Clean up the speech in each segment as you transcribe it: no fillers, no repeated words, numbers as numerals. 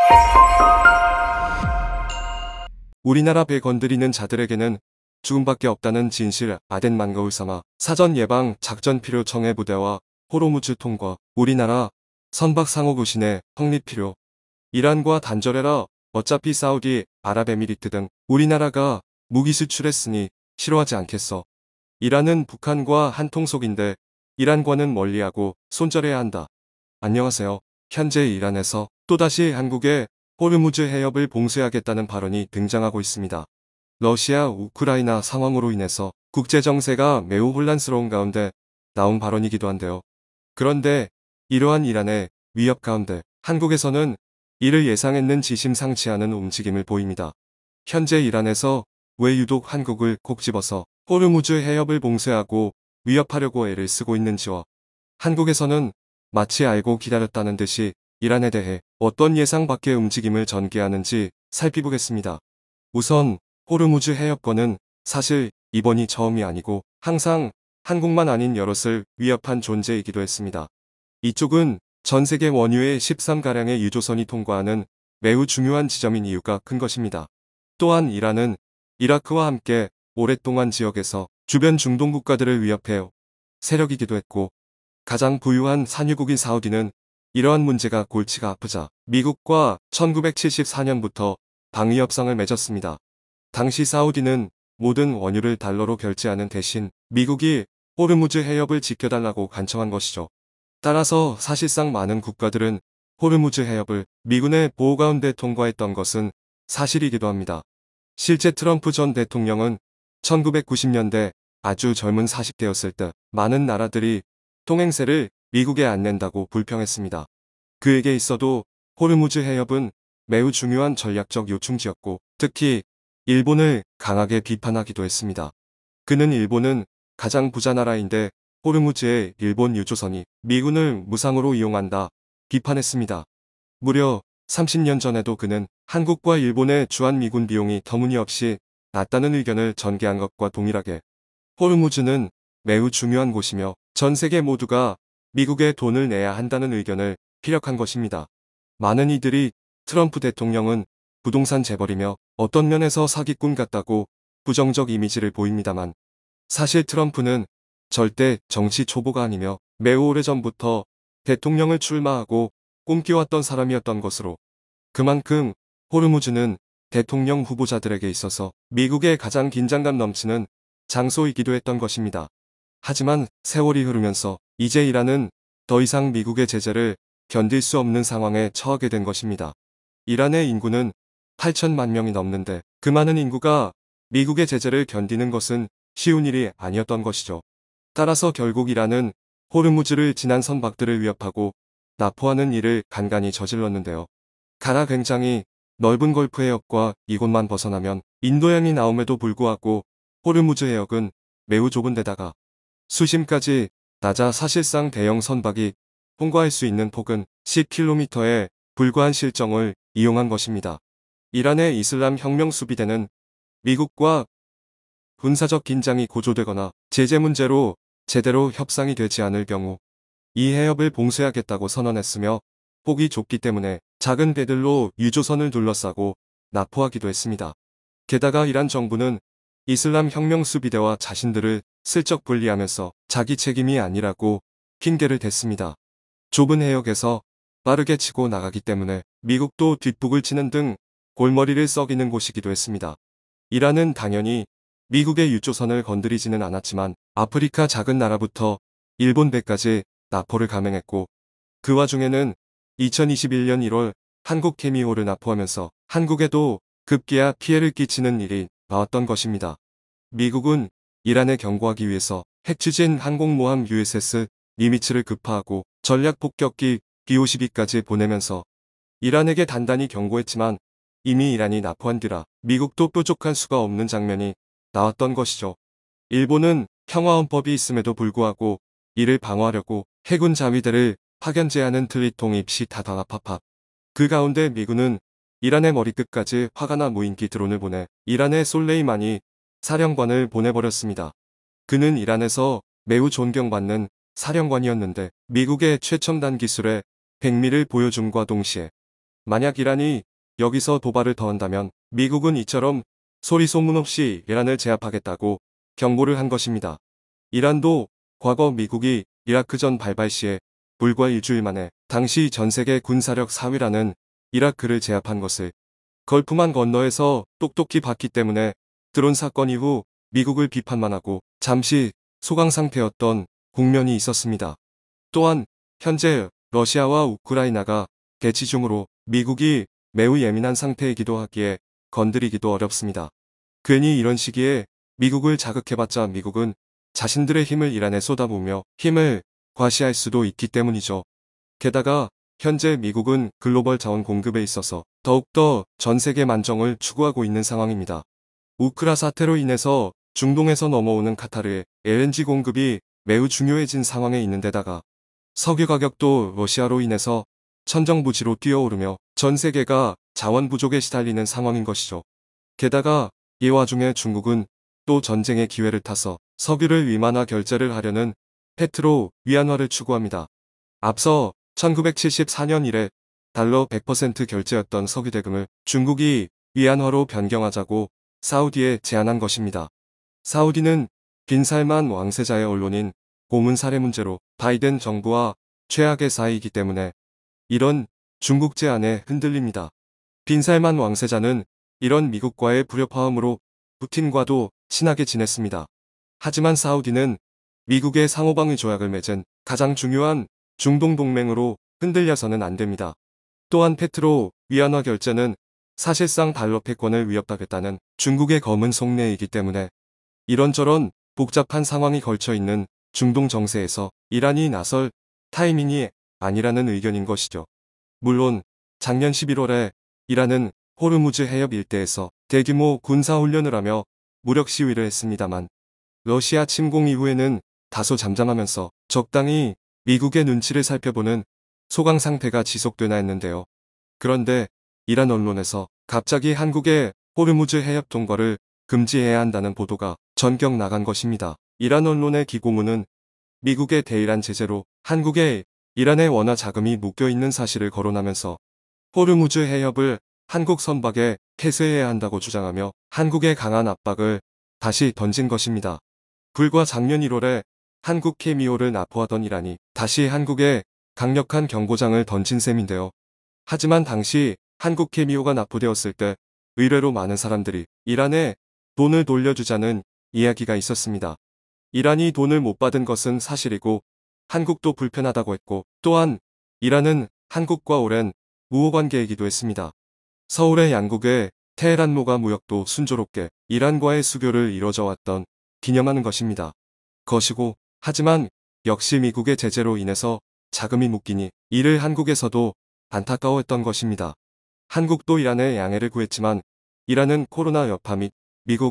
우리나라 배 건드리는 자들에게는 죽음밖에 없다는 진실 아덴 만거울 삼아 사전 예방 작전 필요 정예 부대와 호르무즈 통과 우리나라 선박 상호 교신의 확립 필요 이란과 단절해라 어차피 사우디 아랍에미리트 등 우리나라가 무기 수출했으니 싫어하지 않겠어. 이란은 북한과 한통속인데 이란과는 멀리하고 손절해야 한다. 안녕하세요. 현재 이란에서 또다시 한국의 호르무즈 해협을 봉쇄하겠다는 발언이 등장하고 있습니다. 러시아 우크라이나 상황으로 인해서 국제정세가 매우 혼란스러운 가운데 나온 발언이기도 한데요. 그런데 이러한 이란의 위협 가운데 한국에서는 이를 예상했는 지심상치하는 움직임을 보입니다. 현재 이란에서 왜 유독 한국을 콕 집어서 호르무즈 해협을 봉쇄하고 위협하려고 애를 쓰고 있는지와 한국에서는 마치 알고 기다렸다는 듯이 이란에 대해 어떤 예상 밖의 움직임을 전개하는지 살펴보겠습니다. 우선 호르무즈 해협권은 사실 이번이 처음이 아니고 항상 한국만 아닌 여럿을 위협한 존재이기도 했습니다. 이쪽은 전 세계 원유의 13가량의 유조선이 통과하는 매우 중요한 지점인 이유가 큰 것입니다. 또한 이란은 이라크와 함께 오랫동안 지역에서 주변 중동 국가들을 위협해 세력이기도 했고 가장 부유한 산유국인 사우디는 이러한 문제가 골치가 아프자 미국과 1974년부터 방위 협상을 맺었습니다. 당시 사우디는 모든 원유를 달러로 결제하는 대신 미국이 호르무즈 해협을 지켜달라고 간청한 것이죠. 따라서 사실상 많은 국가들은 호르무즈 해협을 미군의 보호 가운데 통과했던 것은 사실이기도 합니다. 실제 트럼프 전 대통령은 1990년대 아주 젊은 40대였을 때 많은 나라들이 통행세를 미국에 안 낸다고 불평했습니다. 그에게 있어도 호르무즈 해협은 매우 중요한 전략적 요충지였고 특히 일본을 강하게 비판하기도 했습니다. 그는 일본은 가장 부자 나라인데 호르무즈의 일본 유조선이 미군을 무상으로 이용한다 비판했습니다. 무려 30년 전에도 그는 한국과 일본의 주한미군 비용이 터무니없이 낮다는 의견을 전개한 것과 동일하게 호르무즈는 매우 중요한 곳이며 전 세계 모두가 미국에 돈을 내야 한다는 의견을 피력한 것입니다. 많은 이들이 트럼프 대통령은 부동산 재벌이며 어떤 면에서 사기꾼 같다고 부정적 이미지를 보입니다만 사실 트럼프는 절대 정치 초보가 아니며 매우 오래전부터 대통령을 출마하고 꿈꿔왔던 사람이었던 것으로 그만큼 호르무즈는 대통령 후보자들에게 있어서 미국의 가장 긴장감 넘치는 장소이기도 했던 것입니다. 하지만 세월이 흐르면서 이제 이란은 더 이상 미국의 제재를 견딜 수 없는 상황에 처하게 된 것입니다. 이란의 인구는 8천만 명이 넘는데 그 많은 인구가 미국의 제재를 견디는 것은 쉬운 일이 아니었던 것이죠. 따라서 결국 이란은 호르무즈를 지난 선박들을 위협하고 납포하는 일을 간간히 저질렀는데요. 가나 굉장히 넓은 걸프 해역과 이곳만 벗어나면 인도양이 나옴에도 불구하고 호르무즈 해역은 매우 좁은 데다가 수심까지 낮아 사실상 대형 선박이 통과할 수 있는 폭은 10km에 불과한 실정을 이용한 것입니다. 이란의 이슬람 혁명 수비대는 미국과 군사적 긴장이 고조되거나 제재 문제로 제대로 협상이 되지 않을 경우 이 해협을 봉쇄하겠다고 선언했으며 폭이 좁기 때문에 작은 배들로 유조선을 둘러싸고 납포하기도 했습니다. 게다가 이란 정부는 이슬람 혁명 수비대와 자신들을 슬쩍 분리하면서 자기 책임이 아니라고 핑계를 댔습니다. 좁은 해역에서 빠르게 치고 나가기 때문에 미국도 뒷북을 치는 등 골머리를 썩이는 곳이기도 했습니다. 이란은 당연히 미국의 유조선을 건드리지는 않았지만 아프리카 작은 나라부터 일본 배까지 납포를 감행했고 그 와중에는 2021년 1월 한국 케미호를 납포하면서 한국에도 급기야 피해를 끼치는 일이 나왔던 것입니다. 미국은 이란을 경고하기 위해서 핵추진 항공모함 USS 니미츠를 급파하고 전략폭격기 B-52까지 보내면서 이란에게 단단히 경고했지만 이미 이란이 납포한 뒤라 미국도 뾰족한 수가 없는 장면이 나왔던 것이죠. 일본은 평화헌법이 있음에도 불구하고 이를 방어하려고 해군 자위대를 파견 제하는 틀리통 입시 다다다파파. 그 가운데 미군은 이란의 머리끝까지 화가 나 무인기 드론을 보내 이란의 솔레이마니 사령관을 보내버렸습니다. 그는 이란에서 매우 존경받는 사령관이었는데 미국의 최첨단 기술에 백미를 보여줌과 동시에 만약 이란이 여기서 도발을 더한다면 미국은 이처럼 소리 소문 없이 이란을 제압하겠다고 경고를 한 것입니다. 이란도 과거 미국이 이라크전 발발 시에 불과 일주일 만에 당시 전세계 군사력 4위라는 이라크를 제압한 것을 걸프만 건너에서 똑똑히 봤기 때문에 드론 사건 이후 미국을 비판만 하고 잠시 소강 상태였던 국면이 있었습니다. 또한 현재 러시아와 우크라이나가 대치 중으로 미국이 매우 예민한 상태이기도 하기에 건드리기도 어렵습니다. 괜히 이런 시기에 미국을 자극해봤자 미국은 자신들의 힘을 이란에 쏟아부으며 힘을 과시할 수도 있기 때문이죠. 게다가 현재 미국은 글로벌 자원 공급에 있어서 더욱더 전 세계 만정을 추구하고 있는 상황입니다. 우크라 사태로 인해서 중동에서 넘어오는 카타르의 LNG 공급이 매우 중요해진 상황에 있는 데다가 석유 가격도 러시아로 인해서 천정부지로 뛰어오르며 전 세계가 자원 부족에 시달리는 상황인 것이죠. 게다가 이 와중에 중국은 또 전쟁의 기회를 타서 석유를 위만화 결제를 하려는 페트로 위안화를 추구합니다. 앞서 1974년 이래 달러 100% 결제였던 석유 대금을 중국이 위안화로 변경하자고 사우디에 제안한 것입니다. 사우디는 빈살만 왕세자의 언론인 고문 살해 문제로 바이든 정부와 최악의 사이이기 때문에 이런 중국 제안에 흔들립니다. 빈살만 왕세자는 이런 미국과의 불협화음으로 푸틴과도 친하게 지냈습니다. 하지만 사우디는 미국의 상호방위 조약을 맺은 가장 중요한 중동 동맹으로 흔들려서는 안 됩니다. 또한 페트로 위안화 결제는 사실상 달러 패권을 위협하겠다는 중국의 검은 속내이기 때문에 이런저런 복잡한 상황이 걸쳐 있는 중동 정세에서 이란이 나설 타이밍이 아니라는 의견인 것이죠. 물론 작년 11월에 이란은 호르무즈 해협 일대에서 대규모 군사훈련을 하며 무력 시위를 했습니다만 러시아 침공 이후에는 다소 잠잠하면서 적당히 미국의 눈치를 살펴보는 소강 상태가 지속되나 했는데요. 그런데 이란 언론에서 갑자기 한국의 호르무즈 해협 통과를 금지해야 한다는 보도가 전격 나간 것입니다. 이란 언론의 기고문은 미국의 대이란 제재로 한국에 이란의 원화 자금이 묶여있는 사실을 거론하면서 호르무즈 해협을 한국 선박에 폐쇄해야 한다고 주장하며 한국의 강한 압박을 다시 던진 것입니다. 불과 작년 1월에 한국 케미오를 납포하던 이란이 다시 한국에 강력한 경고장을 던진 셈인데요. 하지만 당시 한국 케미오가 납포되었을 때 의외로 많은 사람들이 이란에 돈을 돌려주자는 이야기가 있었습니다. 이란이 돈을 못 받은 것은 사실이고 한국도 불편하다고 했고 또한 이란은 한국과 오랜 우호관계이기도 했습니다. 서울의 양국의 테헤란모가 무역도 순조롭게 이란과의 수교를 이뤄져 왔던 기념하는 것입니다. 하지만 역시 미국의 제재로 인해서 자금이 묶이니 이를 한국에서도 안타까워했던 것입니다. 한국도 이란의 양해를 구했지만 이란은 코로나 여파 및 미국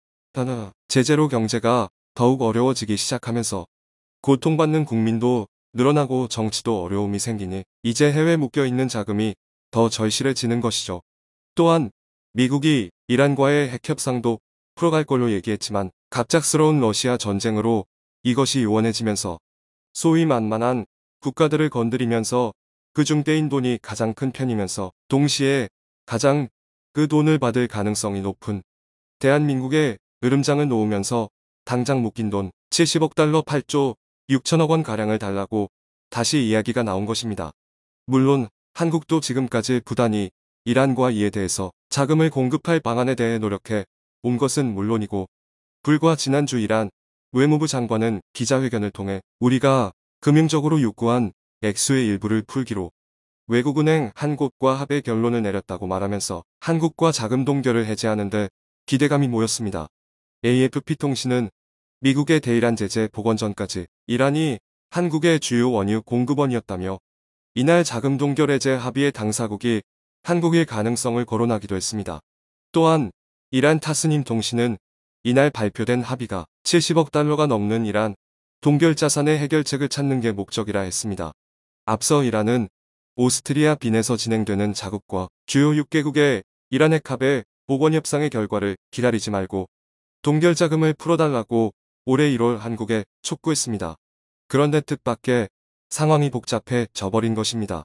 제재로 경제가 더욱 어려워지기 시작하면서 고통받는 국민도 늘어나고 정치도 어려움이 생기니 이제 해외에 묶여있는 자금이 더 절실해지는 것이죠. 또한 미국이 이란과의 핵협상도 풀어갈 걸로 얘기했지만 갑작스러운 러시아 전쟁으로 이것이 요원해지면서 소위 만만한 국가들을 건드리면서 그중 떼인 돈이 가장 큰 편이면서 동시에 가장 그 돈을 받을 가능성이 높은 대한민국에 으름장을 놓으면서 당장 묶인 돈 70억 달러 8조 6천억 원 가량을 달라고 다시 이야기가 나온 것입니다. 물론 한국도 지금까지 부단히 이란과 이에 대해서 자금을 공급할 방안에 대해 노력해 온 것은 물론이고 불과 지난주 이란 외무부 장관은 기자회견을 통해 우리가 금융적으로 요구한 액수의 일부를 풀기로 외국은행 한 곳과 합의 결론을 내렸다고 말하면서 한국과 자금 동결을 해제하는 데 기대감이 모였습니다. AFP통신은 미국의 대이란 제재 복원 전까지 이란이 한국의 주요 원유 공급원이었다며 이날 자금 동결 해제 합의의 당사국이 한국일 가능성을 거론하기도 했습니다. 또한 이란 타스님 통신은 이날 발표된 합의가 70억 달러가 넘는 이란 동결 자산의 해결책을 찾는 게 목적이라 했습니다. 앞서 이란은 오스트리아 빈에서 진행되는 자국과 주요 6개국의 이란 핵합의 복원 협상의 결과를 기다리지 말고 동결 자금을 풀어달라고 올해 1월 한국에 촉구했습니다. 그런데 뜻밖의 상황이 복잡해 져버린 것입니다.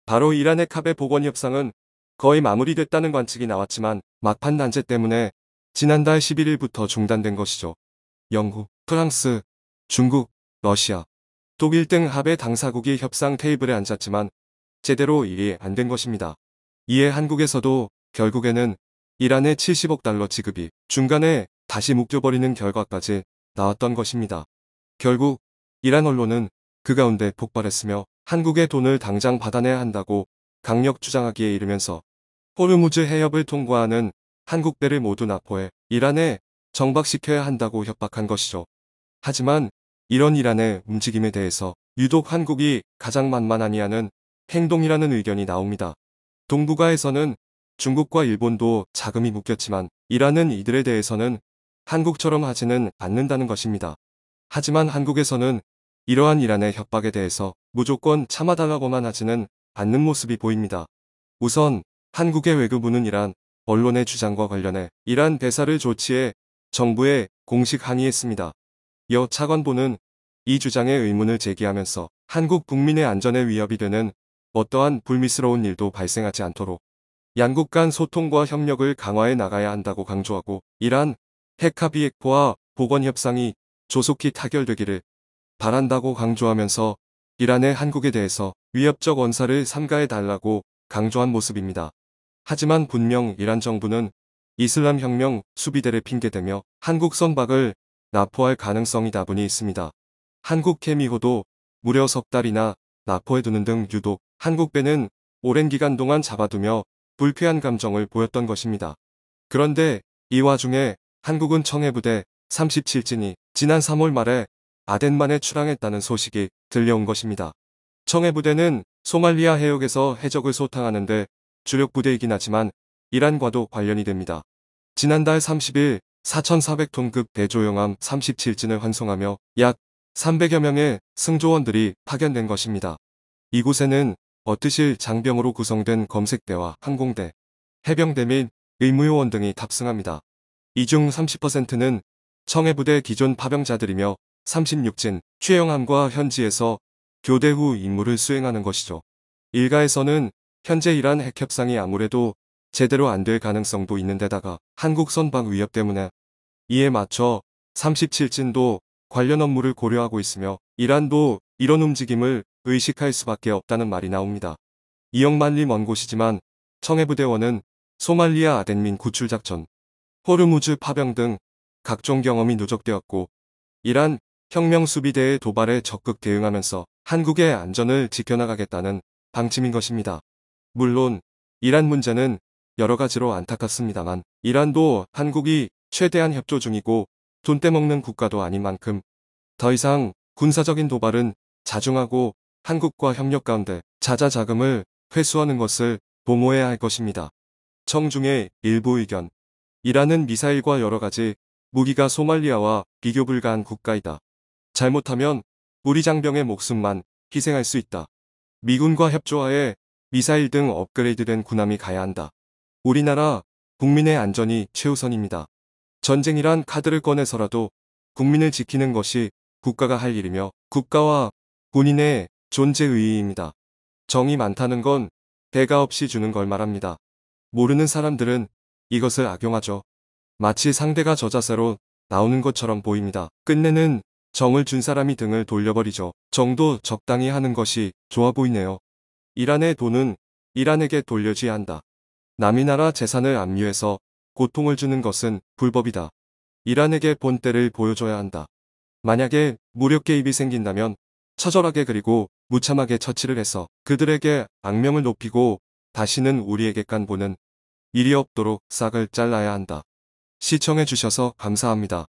바로 이란 핵합의 복원 협상은 거의 마무리됐다는 관측이 나왔지만 막판 난제 때문에 지난달 11일부터 중단된 것이죠. 영국, 프랑스, 중국, 러시아, 독일 등 합의 당사국이 협상 테이블에 앉았지만 제대로 일이 안 된 것입니다. 이에 한국에서도 결국에는 이란의 70억 달러 지급이 중간에 다시 묶여버리는 결과까지 나왔던 것입니다. 결국 이란 언론은 그 가운데 폭발했으며 한국의 돈을 당장 받아내야 한다고 강력 주장하기에 이르면서 호르무즈 해협을 통과하는 한국 배를 모두 납포해 이란에 정박시켜야 한다고 협박한 것이죠. 하지만 이런 이란의 움직임에 대해서 유독 한국이 가장 만만하니 하는 행동이라는 의견이 나옵니다. 동북아에서는 중국과 일본도 자금이 묶였지만 이란은 이들에 대해서는 한국처럼 하지는 않는다는 것입니다. 하지만 한국에서는 이러한 이란의 협박에 대해서 무조건 참아달라고만 하지는 않는 모습이 보입니다. 우선 한국의 외교부는 이란 언론의 주장과 관련해 이란 대사를 조치해 정부에 공식 항의했습니다. 여 차관보는 이 주장에 의문을 제기하면서 한국 국민의 안전에 위협이 되는 어떠한 불미스러운 일도 발생하지 않도록 양국 간 소통과 협력을 강화해 나가야 한다고 강조하고 이란 핵합의회와 복원 협상이 조속히 타결되기를 바란다고 강조하면서 이란의 한국에 대해서 위협적 언사를 삼가해 달라고 강조한 모습입니다. 하지만 분명 이란 정부는 이슬람 혁명 수비대를 핑계대며 한국 선박을 납포할 가능성이 다분히 있습니다. 한국 케미호도 무려 석 달이나 납포해두는 등 유독 한국 배는 오랜 기간 동안 잡아두며 불쾌한 감정을 보였던 것입니다. 그런데 이 와중에 한국은 청해부대 37진이 지난 3월 말에 아덴만에 출항했다는 소식이 들려온 것입니다. 청해부대는 소말리아 해역에서 해적을 소탕하는데 주력 부대이긴 하지만 이란과도 관련이 됩니다. 지난달 30일 4,400톤급 대조영함 37진을 환송하며 약 300여 명의 승조원들이 파견된 것입니다. 이곳에는 어트실 장병으로 구성된 검색대와 항공대, 해병대 및 의무요원 등이 탑승합니다. 이 중 30%는 청해부대 기존 파병자들이며 36진 최영함과 현지에서 교대 후 임무를 수행하는 것이죠. 일가에서는 현재 이란 핵협상이 아무래도 제대로 안 될 가능성도 있는 데다가 한국 선박 위협 때문에 이에 맞춰 37진도 관련 업무를 고려하고 있으며 이란도 이런 움직임을 의식할 수밖에 없다는 말이 나옵니다. 2억 마일리 먼 곳이지만 청해부대원은 소말리아 아덴민 구출작전, 호르무즈 파병 등 각종 경험이 누적되었고 이란 혁명수비대의 도발에 적극 대응하면서 한국의 안전을 지켜나가겠다는 방침인 것입니다. 물론 이란 문제는 여러 가지로 안타깝습니다만 이란도 한국이 최대한 협조 중이고 돈 떼먹는 국가도 아닌 만큼 더 이상 군사적인 도발은 자중하고 한국과 협력 가운데 자자자금을 회수하는 것을 도모해야 할 것입니다. 청중의 일부 의견. 이란은 미사일과 여러 가지 무기가 소말리아와 비교 불가한 국가이다. 잘못하면 우리 장병의 목숨만 희생할 수 있다. 미군과 협조하에 미사일 등 업그레이드된 군함이 가야 한다. 우리나라 국민의 안전이 최우선입니다. 전쟁이란 카드를 꺼내서라도 국민을 지키는 것이 국가가 할 일이며 국가와 본인의 존재 의의입니다. 정이 많다는 건 대가 없이 주는 걸 말합니다. 모르는 사람들은 이것을 악용하죠. 마치 상대가 저자세로 나오는 것처럼 보입니다. 끝내는 정을 준 사람이 등을 돌려버리죠. 정도 적당히 하는 것이 좋아 보이네요. 이란의 돈은 이란에게 돌려줘야 한다. 남의 나라 재산을 압류해서 고통을 주는 것은 불법이다. 이란에게 본때를 보여줘야 한다. 만약에 무력 개입이 생긴다면 처절하게 그리고 무참하게 처치를 해서 그들에게 악명을 높이고 다시는 우리에게 간 보는 일이 없도록 싹을 잘라야 한다. 시청해주셔서 감사합니다.